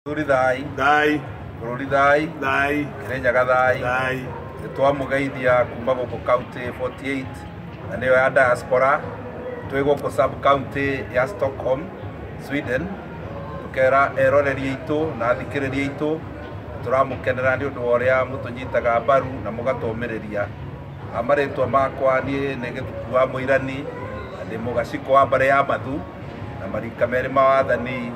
Thai. Thai. Bururi Thai. Thai. Kirenyaga Thai. Thai. Nitwamugeithia kuma guku county 48 na niyo ya diaspora twi guku sub county ya Stockholm, Sweden. Tukera eroreria itu na thikiriria itu turamukenera ni undu uria mutunyitaga mbaru na mugatumiriria. Amaritwa makwa ni Githuku wa Muirani ndi mugaciko wa mbare ya mathu na marika meri mawathani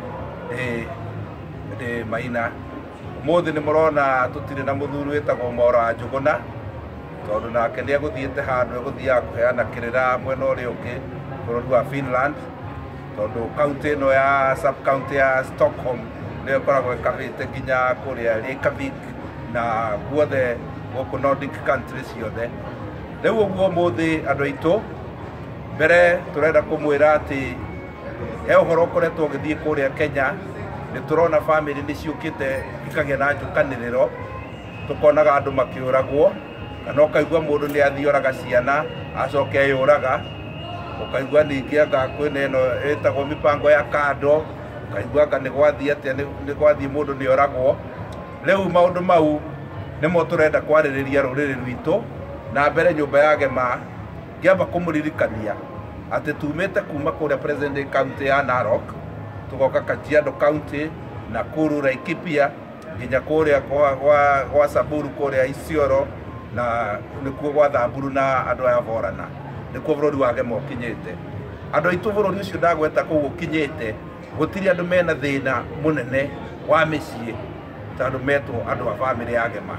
Maina. Umuthi ni murona tutire na muthuri wetagwo Mora Njuguna tondu nake ni aguthiete handu eguthia kuheana kirira mwena uria ungi bururi wa Finland tondu county no ya sub county ya Stockholm ni ikoragwo ikavite nginya kuria Reykjavik na guothe guku Nordic countries ciothe. Riu uguo umuthi andu aitu mbere turenda kumwira ati he uhoro ukoretwo ugithii kuria Kenya ni turona family ni ciukite ikagia na njukaniriro tukonaga andu makiuragwo kana ukaigua mundu ni athioraga ciana acoke ayuraga ukaigua ningi anga kwina ino etagwo mipango ya kando ukaigua anga ni gwathie atia ni gwathie mundu ni oragwo. Riu maundu mau nimo turenda kwaririria ruriri rwitu na mbere nyumba ya Gema ngiamba kumuririkania ati tumite kuma kuria President County ya Narok tugoka Kajiado County, Nakuru, Laikipia nginya kuria kwa Samburu kuria Isiolo na nikuo gwa Thamburu na andu aya Borana nikuo bururi wa Gema ukinyite. Andu aitu bururi ucio ndagweta kuu ukinyite gutiri andu mena thina munene wa micii tondu metwo andu a family ya Gema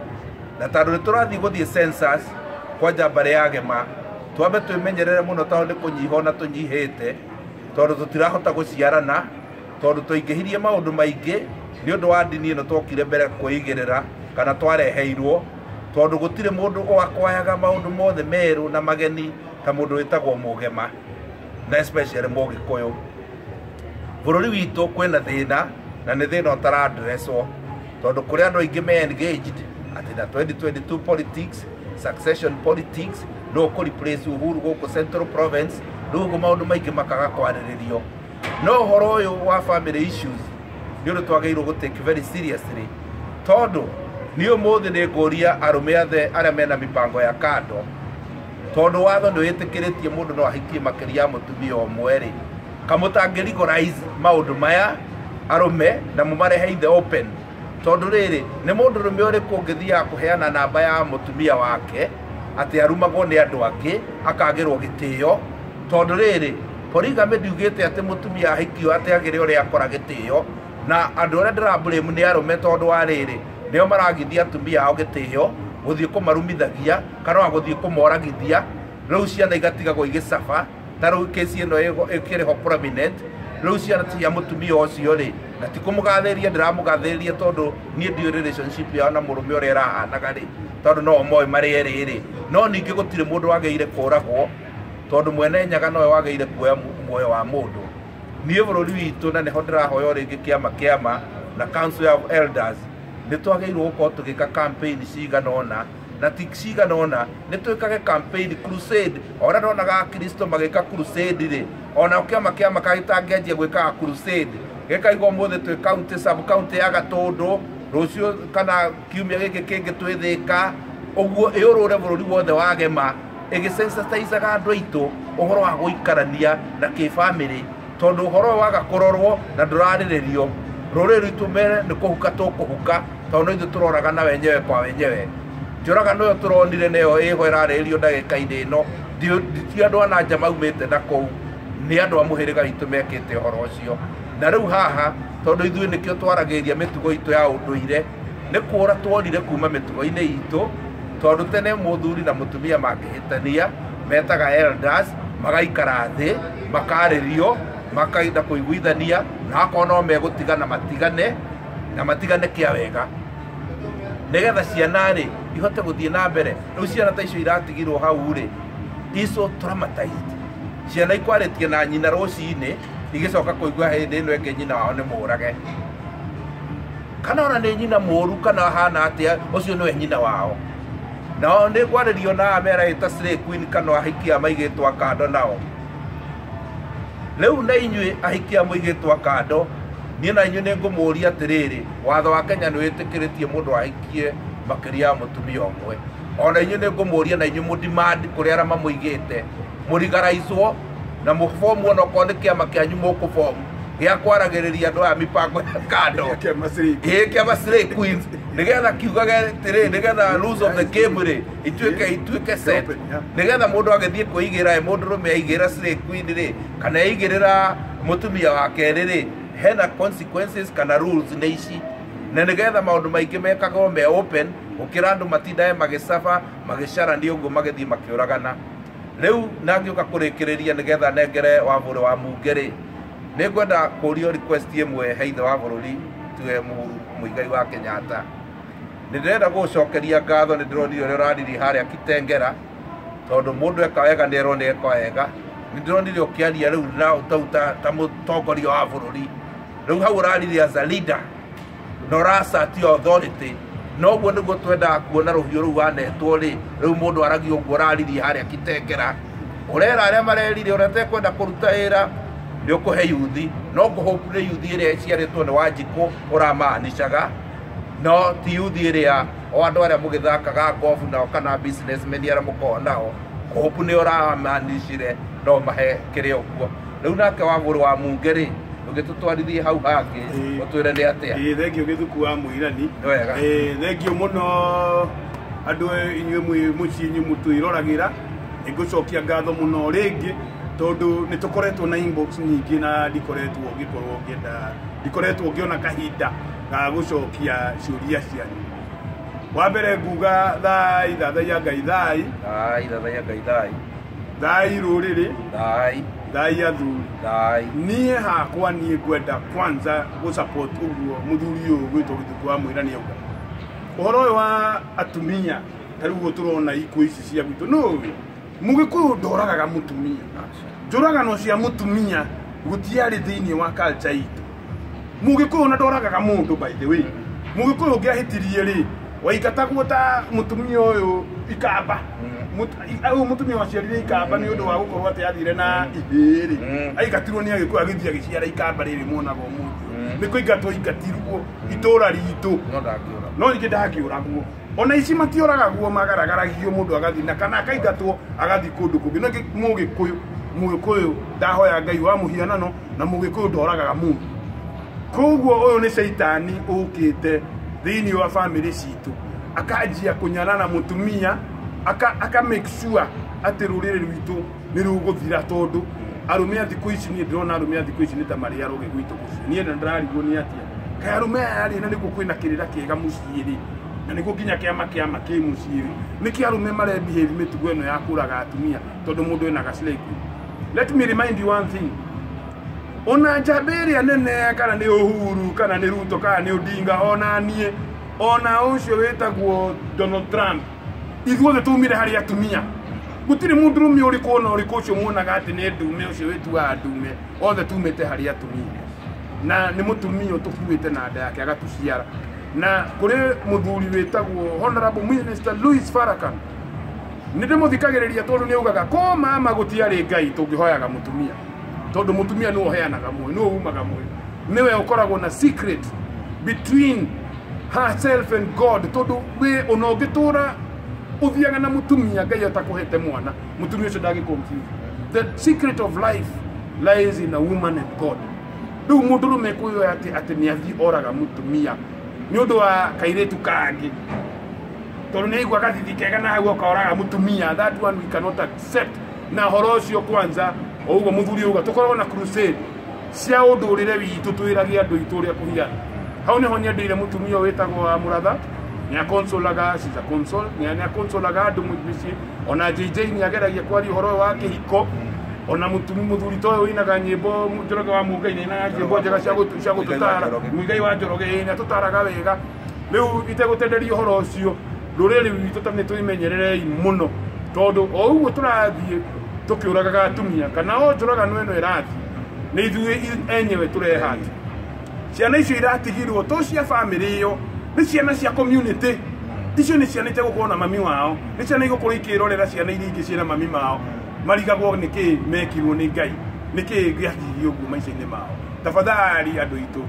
na tondu ni turathii guthii census kwa njambare ya Gema twambe twimenyerere muno tondu ni kunyiha na tunyihite tondu tutirahota guciarana tondu tuingihirie maundu maingi ni undu wa dini ino twokire mbere kuigirira kana twareheirwo tondu gutire mundu wakwayaga maundu mothe meru na mageni ta mundu witagwo Mugema na especially Mugikuyu. Bururi witu kwina thina na ni thina utara addresswo tondu kuri andu aingi me engaged ati na 2022 politics, succession politics no ko replace Uhuru guku Central Province ndugu maundu maingi makaga kwariririo. No horo uyu wa family issues ni undu twagirwo go take very seriously tondu ni umuthi ni nguria arume athe aria mena mipango ya kando tondu watho ni witikiritie mundu no ahikie makiria ya mutumia omwe ri kamutangirigorise maundu maya arume na mumarehe in the open tondu riri ni mundu rume uriku ngithia kuheana namba ya mutumia wake ati arumagwo ni andu angi akagirwo gitio tondu riri polygamy ndiugite ati mutumia ahikio ati agire uria akora gitio na andu aria ndirablame ni arume tondu wa riri nio maragithia atumia ao gitio guthii kumarumithagia kana wa guthii kumoragithia. Riu ciana igatigagwo igicafa ta riu kesi ino ikiriho prominent riu ciana cia mutumia ucio ri na ti kumugathĩria ndiramugathĩria tondu nie ndio relationship yao na murume uria irahanaga ri tondu no moi mari eri ri no ningi gutire mundu wageire kuragwo tondu mwene nyaga no wageire kuoya muoyo wa mundu. Nie bururi witu na niho ndirahoya ringi kiama na council of elders ni twageirwo gukorwo tugika campaign ciganona na ti ciganona ni twikage campaign crusade ora ndonaga Kristo magika crusade ri ona kiama kagitangianjia gwika crusade gikaigwo muthe twi county sub county ya Gatundu rucio kana kiumia giki kingi twithika uguo iurure bururi wothe wa Gema igisensitizaga andu aitu uhoro wa guikarania na kifamily tondu uhoro waga kurorwo na ndurariririo ruriri rwitu mere ni kuhuka tukuhuka tondu ithu turoraga na wenyewe kwa wenyewe njuraga no turonire neyo iho iraririo ndagika-ini ino ti andu ana nja maumite na kou ni andu a muhiriga itu mekite uhoro ucio. Na riu haha tondu ithui nikio twaragiria mitugo itu ya unduire ni kuura twonire kuma mitugo-ini itu tondu tene muthuri na mutumia mangihitania metaga elders magaikara thi makaririo makaida kuiguithania na akono megutigana matigane kia wega nigetha ciana ri ihote guthie na mbere. Riu ciana ta icio iratigirwo hau ri iso traumatized ciana ikwaritie na nyina rucini igicoka kuigua hindi ino ingi nyina wao ni murage kana ona ni nyina muru kana hana atia ucio niwe nyina wao nao ni kwaririo na amera ita slay queen kana ahikia maigitwa kando nao. Riu na inyui ahikia muigitwa kando niĩ na inyuĩ nĩ ngũmũũria atĩrĩrĩ, watho wa Kenya nĩ wĩtĩkĩrĩtie mũndũ ahikie makĩria ya mũtumia ũmwe. Ona inyuĩ nĩ ngũmũũria na inyuĩ mũdimandi kũrĩa arĩa mamũigĩte mũrigaraicwo na mũbomu ona okorwo nĩ kĩama kĩanyu mũkũbomu gĩa kwaragĩrĩria andũ aya mĩbango ya kando kĩama slay queens nĩgetha kiugage atĩrĩ, nĩgetha rules of the game rĩ ituĩke set, nĩgetha mũndũ agĩthiĩ kwĩigĩra mũndũrũme aigĩra slay queen rĩ kana aigĩrĩra mũtumia wa kerĩ rĩ, hena consequences kana rules nĩ ici, na nĩgetha maũndũ maingĩ mekagwo me open gũkĩra andũ matindae magĩcaba magĩcarania ũguo magĩthiĩ makĩũragana. Rĩu nangĩũka kũrĩkĩrĩria nĩgetha nengere Wambũrĩ wa Munge rĩ, nĩ ngwenda kũũrio request ĩmwe he ithe wa bũrũri tuge Mũigai wa Kenyatta. Nĩ ndĩrenda gũgũcokeria ngatho, nĩ ndĩronire ũrĩa ũrariri harĩa Kitengera, tondũ mũndũ eka wega nĩ erwo nĩ eka wega. Nĩ ndĩronire ũkĩaria rĩu ta mũtongoria wa bũrũri, rĩu hau ũrariri as a leader na ũracati authority, noguo nĩguo twendaga kuona rũhiũ rũu wanetwo rĩ, rĩu mũndũ aragia ũguo ũrariri harĩa Kitengera. Ũrera arĩa marerire ũrĩa tekwenda kũruta wĩra nĩ ũkũhe yuthi, no ngũhope nĩ yuthi ĩrĩa ĩciarĩtwo nĩ Wanjikũ ũramaanishaga, no ti yuthi ĩrĩa o andũ arĩa mũgĩthakaga golf nao kana businessmen arĩa mũkoragwo nao, ngũhope nĩ ũramaanishire no mahe kĩrĩa ũguo. Rĩu nake Wambũrĩ wa Munge rĩ, ũgĩtũtwarithie hau hangĩ ũtwĩre nĩ atĩa? Thengio Gĩthuku wa Mũirani, thengio mũno andũ inyuĩ mũciĩ inyuĩ mũtwĩroragĩra, ngũcokia ngatho mũno rĩngĩ tondũ nĩ tũkoretwo na inbox nyingĩ na ndikoretwo ngĩona kahinda ga gũcokia ciũria cianyu. Wa mbere nguga thai thathaia Ngai thai, thathaia Ngai thai, thai rũrĩrĩ, thai athuri, niĩ hakwa niĩ ngwenda kwanza gũsupport ũguo mũthuri ũyũ gwĩtwo Gĩthuku wa Mũirani auga. Ũhoro ũyũ wa atumia ta rĩu tũrona ikuũ ici cia gwitũ, no Mũgĩkũyũ ndoragaga mũtumia, njũragano cia mũtumia gũtiarĩ thĩinĩ wa culture itũ. Mũgĩkũyũ na ndoragaga mũndũ by the way. Mũgĩkũyũ ũngĩahĩtirie rĩ, waigatagwo ta mũtumia ũyũ ikamba, mũtumia waciarire ikamba nĩ ũndũ wa gũkorwo atĩ athire na ihĩrĩ, aingatirwo nĩ Agĩkũyũ agĩthiĩ agĩciara ikamba rĩrĩ muonaga ũmũthĩ, nĩ kũingatwo ingatirwo itũũra ritũ, no ningĩ ndangĩũragwo. Ona ici matioragagwo magaragaragio mũndũ agathiĩ na kana akaingatwo agathiĩ kũndũ kũngĩ. No Mũgĩkũyũ ndahoya Ngai wa mũhianano na Mũgĩkũyũ ndoragaga mũndũ. Koguo ũyũ nĩ caitani ũkĩte thĩinĩ wa family citũ akanjia kũnyarana mũtumia, aka make sure atĩ rũrĩrĩ rwitũ nĩ rũgũthira, tondũ arũme a thikũ ici niĩ ndĩrona arũme a thikũ ici nĩ ta marĩ aroge gwitũ mũciĩ. Niĩ ndararigwo nĩ atĩa kaĩ arũme aya rĩ, na nĩguo kwĩna kĩrĩra kĩega mũciĩ rĩ, na nĩguo nginya kĩama kĩ mũciĩ rĩ, nĩkĩ arũme marebehave mĩtugo ĩno ya kũraga atumia tondũ mũndũ ena gaslay. Let me remind you one thing. Ona njamba ĩrĩa nene kana nĩ Uhuru kana nĩ Ruto kana nĩ Odinga, ona niĩ ona ũcio wĩtagwo Donald Trump, ithuothe tumire harĩ atumia. Gũtirĩ mũndũrũme ũrĩkũ ona ũrĩkũ ũcio muonaga atĩ nĩ ndume ũcio wĩtuaga ndume, othe tumĩte harĩ atumia, na nĩ mũtumia ũtũkuĩte na nda yake agatuciara. Na kũrĩ mũthuri wĩtagwo Honorable Minister Louis Farrakhan, nĩ ndĩmũthikagĩrĩria tondũ nĩ augaga ko mama gũtiarĩ Ngai tũngĩhoyaga mũtumia, tondũ mũtumia nĩ ũheanaga muoyo, nĩ umaga muoyo, nĩwe ũkoragwo na secret between herself and God, tondũ we ona ũngĩtũra ũthiaga na mũtumia Ngai atakũhete mwana, mũtumia ũcio ndangĩconfuse. The secret of life lies in a woman and God. Rĩu mũndũrũme kwĩyoya atĩ nĩ athiĩ oraga mũtumia nĩ ũndũ wa kairĩtu kangĩ, tondũ nĩ aigua gathithi kega na hau okaoraga mũtumia. That one we cannot accept. Na ũhoro ũcio kwanza o ũguo mũthuri auga tũkoragwo na crusade cia ũndũrĩre witũ twĩragie andũ itũ ũrĩa kũhiana. Hau nĩho nyendĩire mũtumia wĩtagwo wa Mũratha, nĩ akonsolaga cica consol, nĩ akonsolaga andũ mũciĩ. Ona JJ nĩ ageragia kwaria ũhoro wa kĩhiko, ona mũthuri ta ũyũ wĩinaga nyĩmbo Njoroge wa Mũngai na nyĩmbo njega cia gũtũtara, Mũigai wa Njoroge nĩ atũtaraga wega. Rĩu itegũtenderia ũhoro ũcio, rũrĩrĩ rwitũ nĩ twĩmenyererei mũno, tondũ o ũguo tũrathiĩ tũkĩũragaga atumia kana o njũragano ĩno ĩrathiĩ nĩ ithuĩ enyewe tũrehati. Ciana icio iratigirwo to cia family ĩyo, nĩ ciana cia community. Icio nĩ ciana itegũkorwo na mami wao, nĩ ciana igũkorwo ikĩrorera ciana iria ingĩ ciĩna mami mao, marigagwo nĩkĩ mekirwo nĩ Ngai, nĩkĩ gĩakirio ũguo maica-inĩ mao. Tafadhali andũ itũ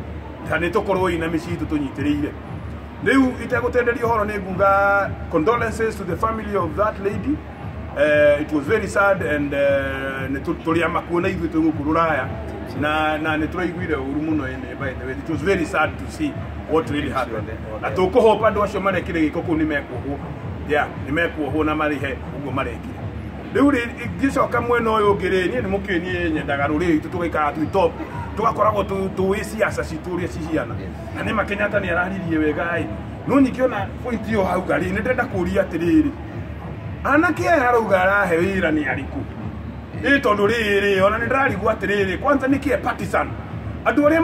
Tani tokorwo ina micitu tunyitiriire. Riu itegutenderia horo ni nguga condolences to the family of that lady. It was very sad and tulia makuona ithu tugukururaya na nituraiguire uru muno ene by the way. It was very sad to see what really happened. Na tukuhopa andu acio marekire giko ku ni mekuho. Nimekuoho na marihe uguo marekire. Riu gicoka mwena uyu ngiri ni mukinie nyendaga ruri itu tugaikara tu top tugakoragwo tu siasa citu uria cihiana na ni Kenyatta ni araririe wega no nikiona point yo hau gari ni ndenda kuria atiriri anake arauga arahe wira ni ariku tondu riri ona ni ndarigwa atiriri kwanza nikie partisan andu aria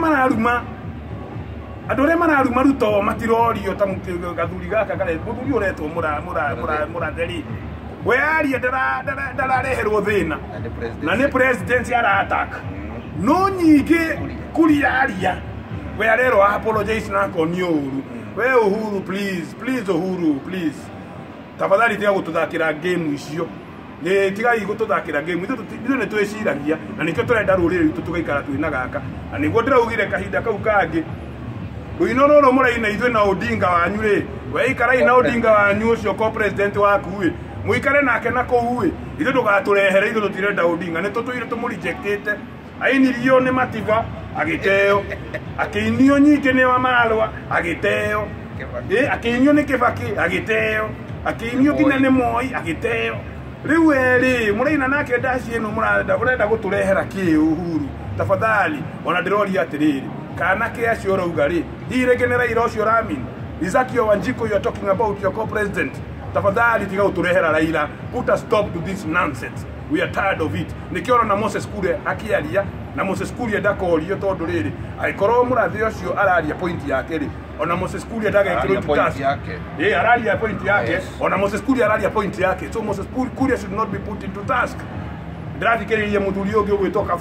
mararuma ruto matirorio ta gathuri gaka kare muthuri uretwo muratheri we aria ndarareherwo thina na ni president ara attack no nyingi kuriaria we arero apologize na konio uru we Uhuru please Uhuru please tafadhali tiga gututhakira game icio ni tiga gututhakira game ithu ni twiciragia na nikio turenda ruriri itu tugaikara twina gaka na niguo ndiraugire kahinda kau kangi ruino roro muraina ithu na Odinga wanyu ri we ikarai na Odinga wanyu ucio ko president waku wi muikare nake na kou wi ithu ndugaturehere ithu tutirenda Odinga ni tutuire tumurejectite ainirio ni Mativa agiteo akinio nyike ni Wamalwa agiteo akinio ni Kibaki agiteo akinio kina ni Moi agiteo riu eri muraina nake ndaci eno urenda guturehera ki Uhuru tafadhali ona ndirori atiriri kana ke acio rauga ri hiregenera ira ucio Ramin Izakio Wanjiko, you are talking about your co-president. Tafadhali tiga uturehera Raila, put a stop to this nonsense. We are tired of it. Nikiona na Moses Kuria akiaria na Moses Kuria dakorio tondu riri aikoro murathi ucio araria point yake ri ona Moses Kuria daga ikiro task araria point yake ona Moses Kuria araria point yake, so Moses Kuria should not be put into task. Ndirathikiriria muthuri ungi ugwitoka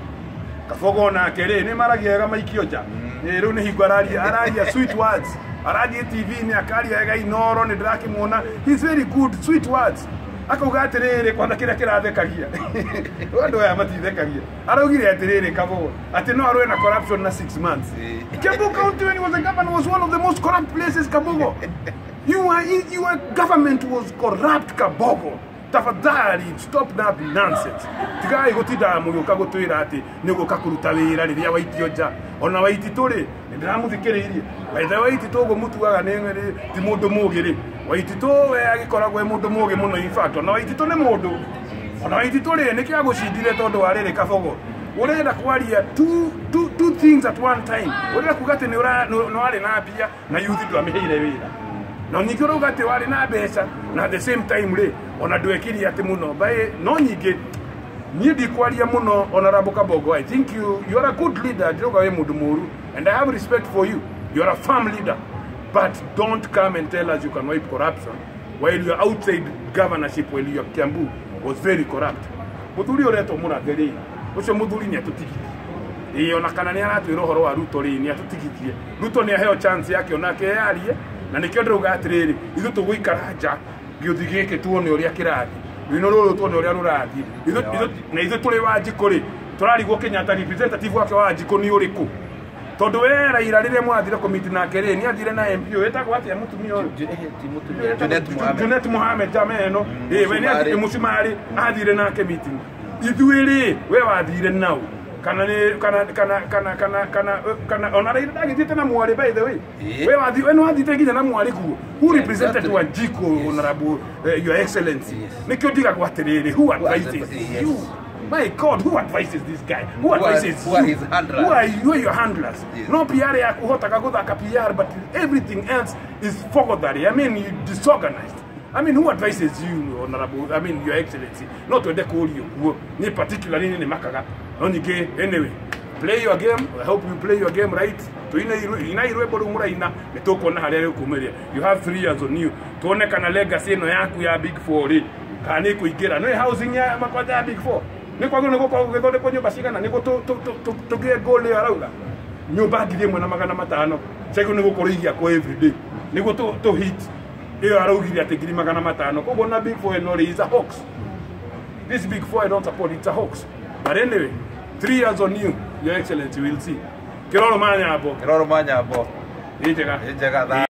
Kafogo na kere ni maragiega maikioja riu ni hingo araria sweet words aradia TV ni akaria ega inoro ni ndirakimuona he's very good sweet words akauga atiriri kwanda kira kirathekagia wandu aya matithekagia araugire atiriri Kafogo ati no arwe na corruption na 6 months Kiambu County when he was a governor was one of the most corrupt places. Kabogo, your government was corrupt. Kabogo, tafadhali stop that nonsense. Tigai gutida mu gukagutwira ati ni gukakuruta wira riria waitioja ona waititore ndiramuthikiririe baitha waititogo mutuaga nengere ti mundu mugiri waitito we agikoragwo mundu mugi muno in fact ona waitito ne mundu ona waititore ni kia gucindire tondu warire Kabogo urenda kwaria two things at one time. Urenda kugate ni wari na bia na youth ndwamihire wira no nikoro gate wari na mbeca na at the same time re ona ndwekiri ati muno bae no nyingi ni di kwaria muno Honorable Kabogo. I think you are a good leader Joga we mundu muru and I have respect for you. You are a firm leader, but don't come and tell us you can wipe corruption while your outside governorship while your Kiambu was very corrupt. Muthuri ureto muratheri ucio muthuri ni atutigithie ona kana ni aratwira horo wa Ruto ri ni atutigithie Ruto ni aheo chance yake onake yarie na nikio ndauga atiriri ithu tuguikara nja giuthigike tuone uria kirathi wino ruru tuone uria rurathi ithu turi Wanjiko ri turarigwo Kenyatta representative wake wa Wanjiko ni uriku tondu we Raila rire mwathire committee nake ri ni athire na MP wetagwo atia mutumia Junet Mohamed jameno we ni athire mucumari athire nake meeting ithuiri we wathire nau kana ona Raila ndagithite na mwari by the way we wathi we no wathite nginya na mwari kuo who represented Wanjiko Honorable Your Excellency nikio ndiga gwatiriri who advises you. My God, who advises this guy? Who advises you? Who are his handlers? Who are your handlers? Yes. No PR ya kuhota kagoda PR, but everything else is forgotten. I mean, you disorganized. I mean, who advises you, Honorable? I mean, Your Excellency. Not to call you. Ni particularly ni makaga. Only anyway. Play your game. I hope you play your game right. You have 3 years on you. Tuone kana legacy no yaku ya Big 4. Kani kuigira. No housing ya makwata ya Big 4. Niko ngono gukogethonde ko nyumba cigana niko tugie goal ya Raila nyumba ngiri mwe na 500 cego niko kurigia ko everyday niko to hit iyo araugire ati ngiri 500 kogo na Big 4 no is a hoax. This Big 4 I don't support, it's a hoax. But anyway, 3 years on you, Your Excellency, we'll see. Kiroro Manyambo Kiroro Manyambo ijega ijega